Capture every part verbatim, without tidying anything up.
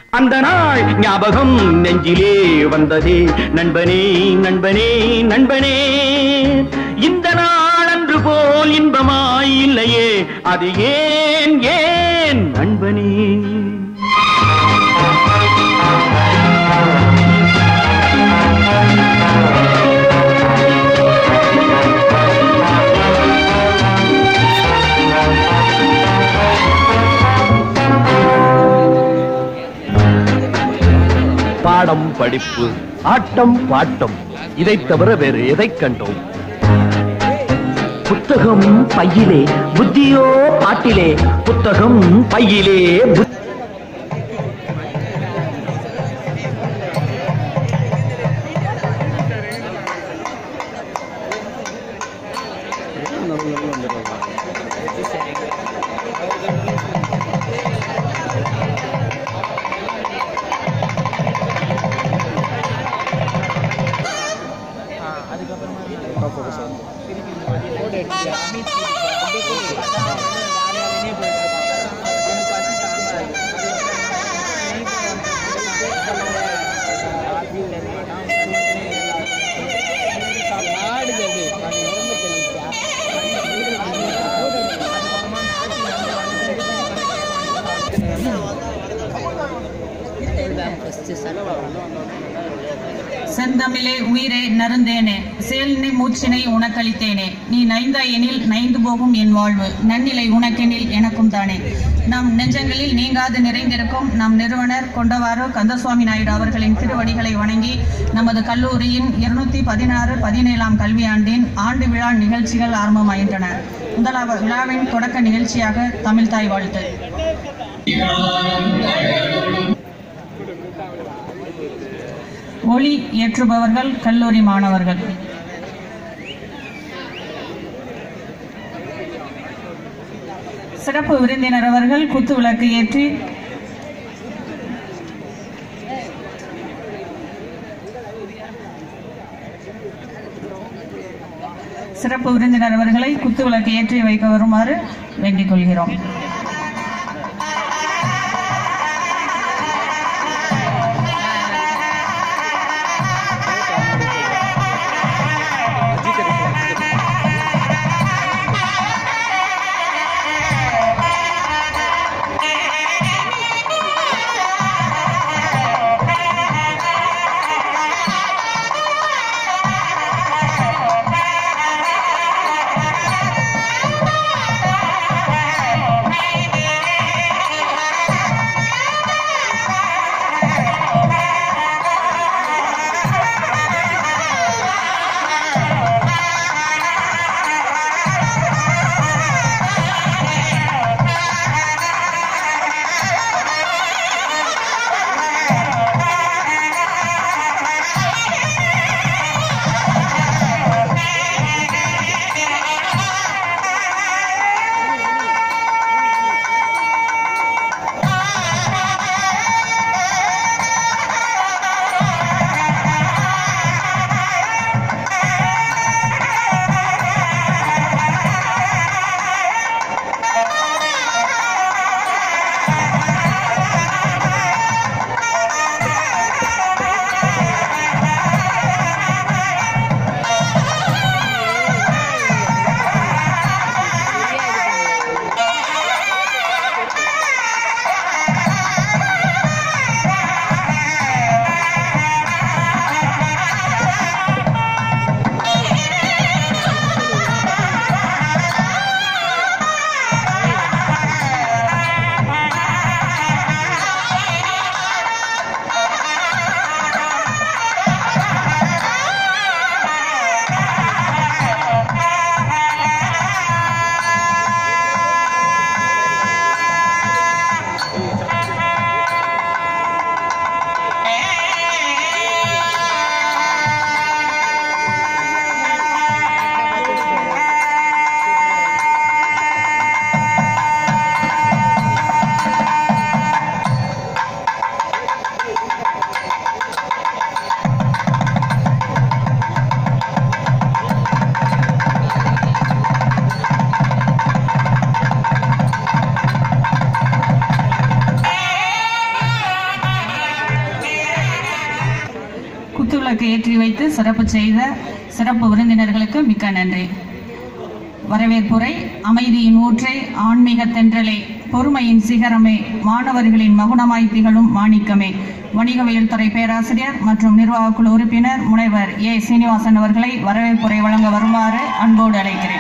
அந்த நாள் ஞாபகம் நெஞ்சிலே வந்ததே நண்பனே நண்பனே நண்பனே. இந்த நாள் அன்று போல் இன்பமாய் இல்லையே, அது ஏன் ஏன் நண்பனே? பாடம் படிப்பு ஆட்டம் பாட்டம் இதை தவிர வேறு எதை கண்டோம்? புத்தகம் பையிலே புத்தியோ பாட்டிலே, புத்தகம் பையிலே. செந்தமிழே உயிரே நருந்தேனே, செயலினை மூச்சினை உனக்களித்தேனே. நீ நைந்தாய் எனில் நைந்து போகும் என் வாழ்வு, நன்னிலை உனக்கெனில் எனக்கும் தானே. நம் நெஞ்சங்களில் நீங்காது நிறைந்திருக்கும் நம் நிறுவனர் கொண்டவாறு கந்தசுவாமி நாயுடு அவர்களின் திருவடிகளை வணங்கி நமது கல்லூரியின் இருநூத்தி பதினாறு பதினேழாம் கல்வியாண்டின் ஆண்டு விழா நிகழ்ச்சிகள் ஆரம்பமாகின்றன. முதலாவது விழாவின் தொடக்க நிகழ்ச்சியாக தமிழ் தாய் வாழ்த்து. ஒளி ஏற்றுபவர்கள் கல்லூரி மாணவர்கள். சிறப்பு விருந்தினர் அவர்கள் குத்து விளக்கு ஏற்றி சிறப்பு விருந்தினர் அவர்களை குத்து விளக்கு ஏற்றி வைக்க வருமாறு வேண்டிக் கொள்கிறோம். Hey! அளித்து சிறப்பு செய்த சிறப்பு விருந்தினர்களுக்கு மிக்க நன்றி. வரவேற்புரை. அமைதியின் ஊற்றே, ஆன்மீக தென்றலே, பொறுமையின் சிகரமே, மாணவர்களின் மகுடமாய் திகழும் மாணிக்கமே, வணிகவியல் துறை பேராசிரியர் மற்றும் நிர்வாக குழு உறுப்பினர் முனைவர் ஏ சீனிவாசன் அவர்களை வரவேற்புரை வழங்க வருமாறு அன்போடு அழைக்கிறேன்.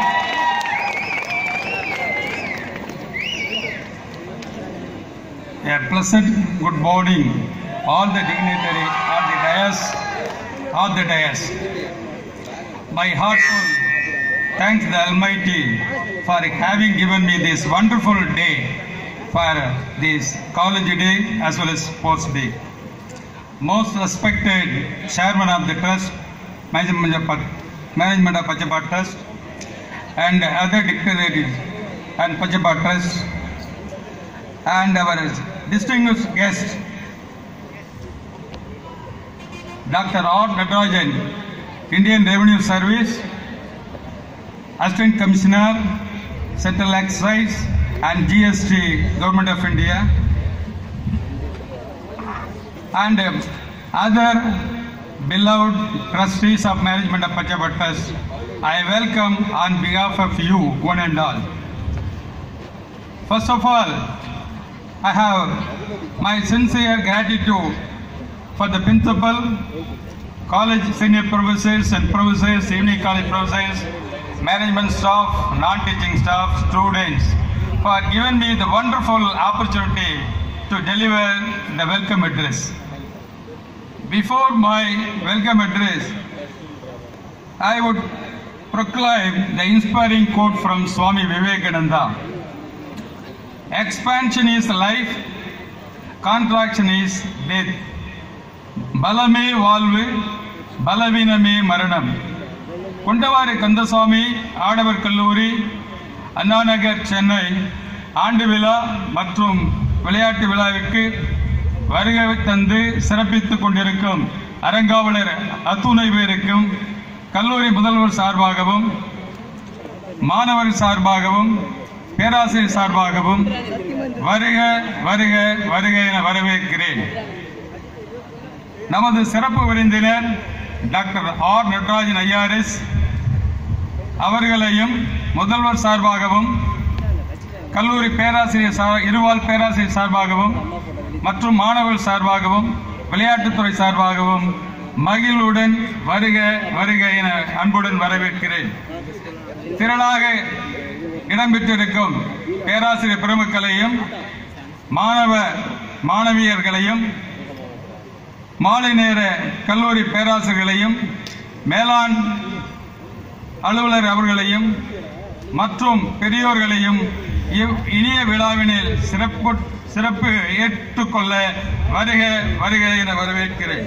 A pleasant good morning, all the dignitaries on the dais, on the dais. My heartful thanks the Almighty for having given me this wonderful day for this college day as well as sports day. Most respected chairman of the trust, management of, management of Pachapa Trust, and other dignitaries and Pachapa Trust, and our distinguished guest, Doctor R. Natarajan, Indian Revenue Service, Assistant Commissioner, Central Excise and G S T, Government of India, and um, other beloved trustees of management of Pachapa Trust, I welcome on behalf of you, one and all. First of all, I have my sincere gratitude for the principal, college senior professors and professors, evening college professors, management staff, non-teaching staff, students, for giving me the wonderful opportunity to deliver the welcome address. Before my welcome address, I would proclaim the inspiring quote from Swami Vivekananda. Expansion is life, contraction is death. Balame valvu, balaviname maranam. Kundawari Kandaswami, Adavar Kalluri, Anna Nagar, Chennai, ஆண்டு விழா மற்றும் விளையாட்டு விழாவிற்கு வருகை தந்து சிறப்பித்துக் கொண்டிருக்கும் அரங்காவலர் அத்துணை பேருக்கும் கல்லூரி முதல்வர் சார்பாகவும் மாணவர் சார்பாகவும் பேராசிரியர் சார்பாகவும் வருக வருக வருக என வரவேற்கிறேன். நமது சிறப்பு விருந்தினர் டாக்டர் ஆர் நடராஜன் ஐஆர்எஸ் அவர்களையும் முதல்வர் சார்பாகவும் கல்லூரி பேராசிரியர் இருவால் பேராசிரியர் சார்பாகவும் மற்றும் மாணவர் சார்பாகவும் விளையாட்டுத்துறை சார்பாகவும் மகிழ்வுடன் வருக வருக என அன்புடன் வரவேற்கிறேன். திரளாக இடம்பெற்றிருக்கும் பேராசிரியர் பெருமக்களையும் மாணவ மாணவியர்களையும் மாலை நேர கல்லூரி பேராசிரியர்களையும் மேலாண் அலுவலர் அவர்களையும் மற்றும் பெரியோர்களையும் இனிய விழாவினில் சிறப்பு சிறப்பு ஏற்றுக்கொள்ள வருக வருக என வரவேற்கிறேன்.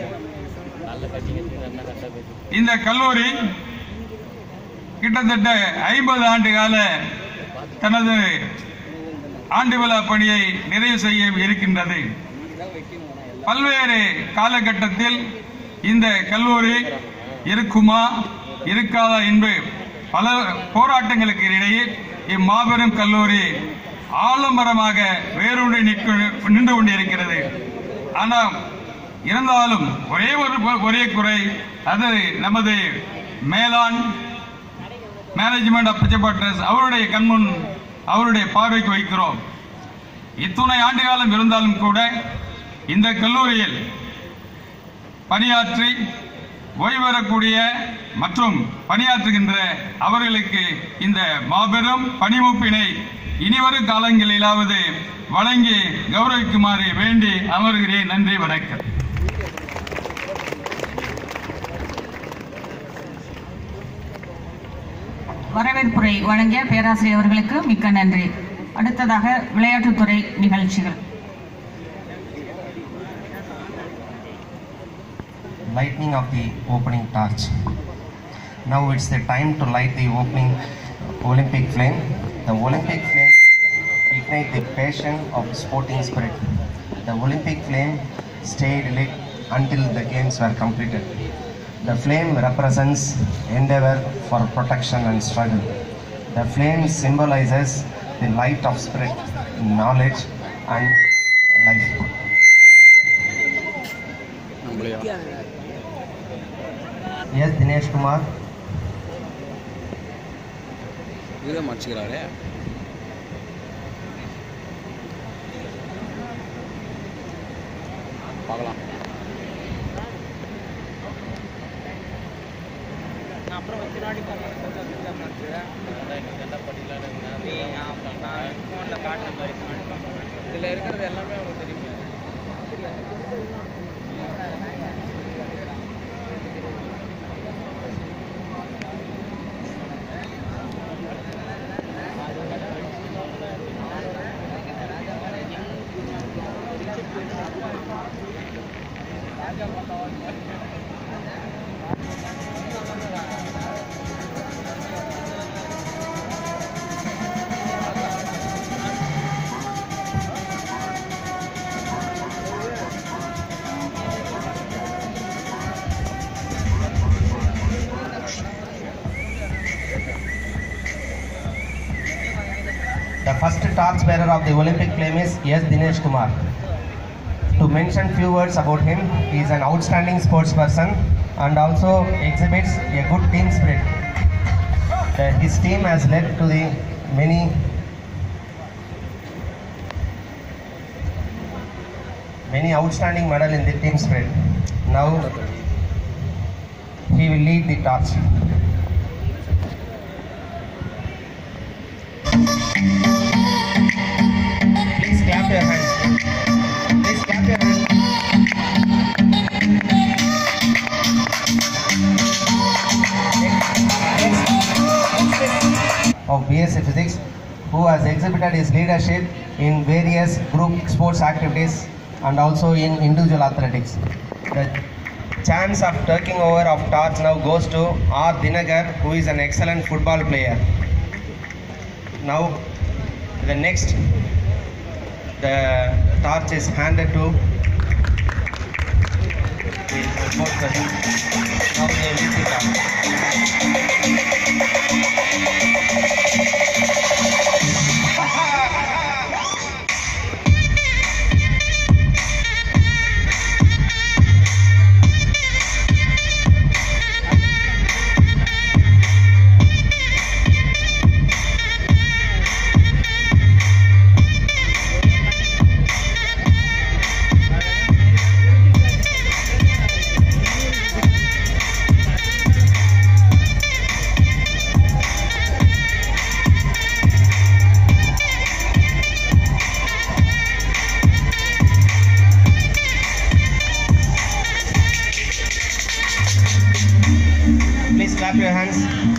இந்த கல்லூரி கிட்டத்தட்ட ஐம்பது ஆண்டு கால தனது ஆண்டு விழா பணியை நிறைவு செய்ய இருக்கின்றது. பல்வேறு காலகட்டத்தில் இந்த கல்லூரி இருக்குமா இருக்காதா என்று பல போராட்டங்களுக்கு இடையே இம்மாபெரும் கல்லூரி ஆலமரமாக வேரூன்றி நின்று கொண்டிருக்கிறது. ஆனால் இருந்தாலும் ஒரே ஒரு ஒரே குறை, அது நமது மேலாண் மேனேஜ்மெண்ட் ஆஃப் பச்சப்பா ட்ரஸ்ட் அவருடைய கண்முன் அவருடைய பார்வைக்கு வைக்கிறோம். இத்துணை ஆண்டு காலம் இருந்தாலும் கூட இந்த கல்லூரியில் பணியாற்றி ஓய்வு பெறக்கூடிய மற்றும் பணியாற்றுகின்ற அவர்களுக்கு இந்த மாபெரும் பணிமூப்பினை இனிவரும் காலங்களிலாவது வழங்கி கௌரவிக்குமாறு வேண்டி அமர்கிறேன். நன்றி, வணக்கம். வரவேற்புரை வழங்கிய பேராசிரியர் அவர்களுக்கு மிக்க நன்றி. அடுத்ததாக விளையாட்டுத்துறை நிகழ்ச்சிகள். Lighting of the opening torch. Now it's the time to light the opening Olympic flame. The Olympic flame ignites the passion of sporting spirit. The Olympic flame stayed lit until the games were completed. The flame represents endeavor for protection and struggle. The flame symbolizes the light of spirit, knowledge and life. S. Dinesh Kumar. இதை மறைச்சிக்கிறாரே. பார்க்கலாம். அப்புறம் பின்னாடி இதில் இருக்கிறது எல்லாமே அவங்களுக்கு தெரியுமே. The first torch bearer of the Olympic flame is S. Dinesh Kumar. To mention few words about him, he is an outstanding sports person and also exhibits a good team spirit. The, his team has led to the many many outstanding medal in the team spirit. Now he will lead the torch. Please clap your hands. Please clap your hands. Of B S c Physics, who has exhibited his leadership in various group sports activities and also in individual athletics. The chance of taking over of torch now goes to R. Dinagar, who is an excellent football player. Now the next, the torch is handed to the sports person. Now they will pick up. Please clap your hands.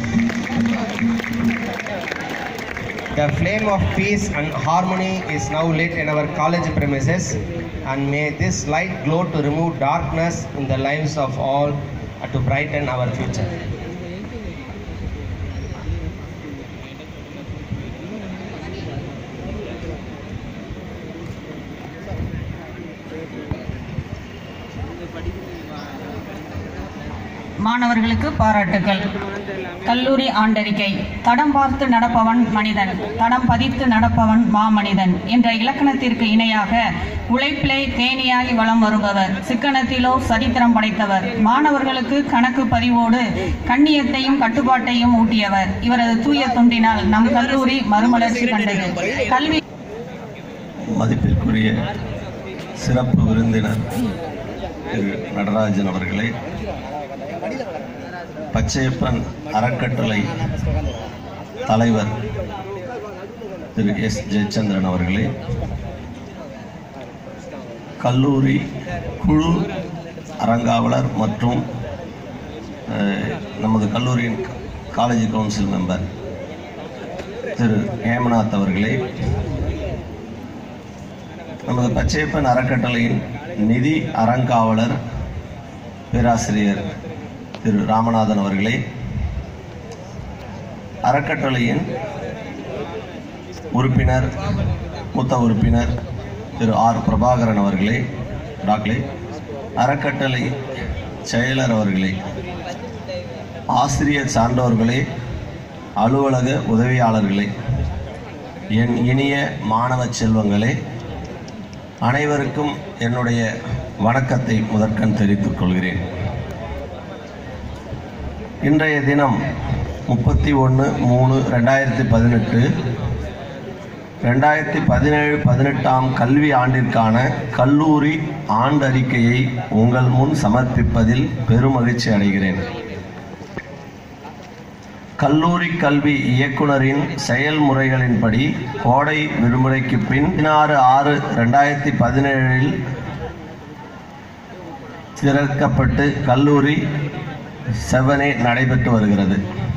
The flame of peace and harmony is now lit in our college premises, and may this light glow to remove darkness in the lives of all and to brighten our future. மாணவர்களுக்கு பாராட்டுகள். கல்லூரி ஆண்டறிக்கை. தடம் பார்த்து நடப்பவன் மனிதன், தடம் பதித்து நடப்பவன் மாமனிதன் என்ற இலக்கணத்திற்கு இணையாக உழைப்பிலே தேனியாகி வலம் வருபவர், சிக்கனத்திலோ சரித்திரம் படைத்தவர், மாணவர்களுக்கு கணக்கு பதிவோடு கண்ணியத்தையும் கட்டுப்பாட்டையும் ஊட்டியவர். இவரது தூய தொண்டினால் நம் கல்லூரி மறுமலர்ச்சி கண்டது. கல்வி மதிப்பிற்குரிய சிறப்பு விருந்தினர் திரு நடராஜன் அவர்களே, பச்சையப்பன் அறக்கட்டளை தலைவர் திரு எஸ் ஜெயச்சந்திரன் அவர்களே, கல்லூரி குழு அரங்காவலர் மற்றும் நமது கல்லூரியின் காலேஜ் கவுன்சில் மெம்பர் திரு ஹேமநாத் அவர்களே, நமது பச்சையப்பன் அறக்கட்டளையின் நிதி அறங்காவலர் பேராசிரியர் திரு ராமநாதன் அவர்களே, அறக்கட்டளையின் உறுப்பினர் மூத்த உறுப்பினர் திரு ஆர் பிரபாகரன் அவர்களே, டாக்டரே, அறக்கட்டளை செயலர் அவர்களே, ஆசிரியர் சான்றோர்களே, அலுவலக உதவியாளர்களே, என் இனிய மாணவ செல்வங்களே, அனைவருக்கும் என்னுடைய வணக்கத்தை முதற்கண் தெரிவித்துக் கொள்கிறேன். இன்றைய தினம் முப்பத்தி ஒன்று மூணு ரெண்டாயிரத்தி பதினெட்டு ரெண்டாயிரத்தி பதினேழு பதினெட்டாம் கல்வி ஆண்டிற்கான கல்லூரி ஆண்டறிக்கையை உங்கள் முன் சமர்ப்பிப்பதில் பெருமகிழ்ச்சி அடைகிறேன். கல்லூரி கல்வி இயக்குனரின் செயல்முறைகளின்படி கோடை விடுமுறைக்கு பின் பதினாறு ஆறு ரெண்டாயிரத்தி பதினேழில் திறக்கப்பட்டு கல்லூரி செவனே நடைபெற்று வருகிறது.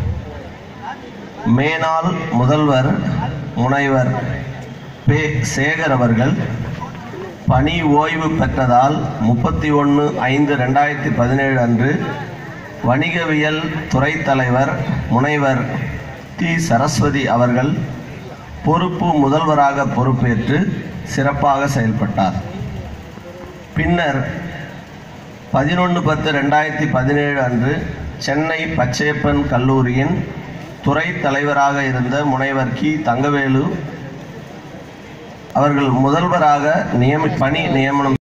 மேனாள் முதல்வர் முனைவர் பே சேகர் அவர்கள் பணி ஓய்வு பெற்றதால் முப்பத்தி ஒன்று ஐந்து ரெண்டாயிரத்தி பதினேழு அன்று வணிகவியல் துறை தலைவர் முனைவர் தி சரஸ்வதி அவர்கள் பொறுப்பு முதல்வராக பொறுப்பேற்று சிறப்பாக செயல்பட்டார். பின்னர் பதினொன்று பத்து ரெண்டாயிரத்தி பதினேழு அன்று சென்னை பச்சையப்பன் கல்லூரியின் துறை தலைவராக இருந்த முனைவர் கி தங்கவேலு அவர்கள் முதல்வராக நியமி பணி நியமனம்